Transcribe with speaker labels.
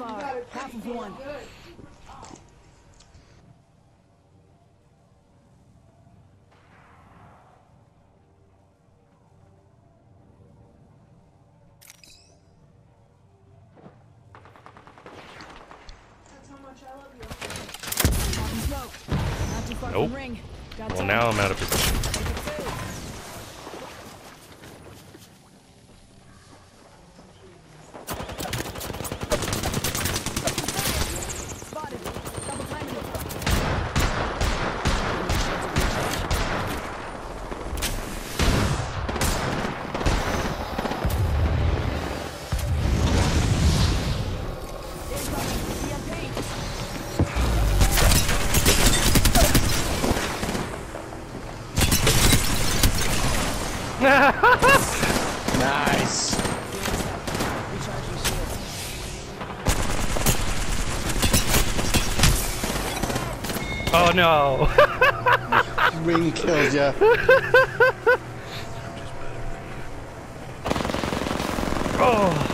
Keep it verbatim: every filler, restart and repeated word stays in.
Speaker 1: far. Half of one.
Speaker 2: Nope. Well, now I'm out of position.
Speaker 3: Nice.
Speaker 2: Oh no!
Speaker 3: Ring killed ya.
Speaker 2: Oh.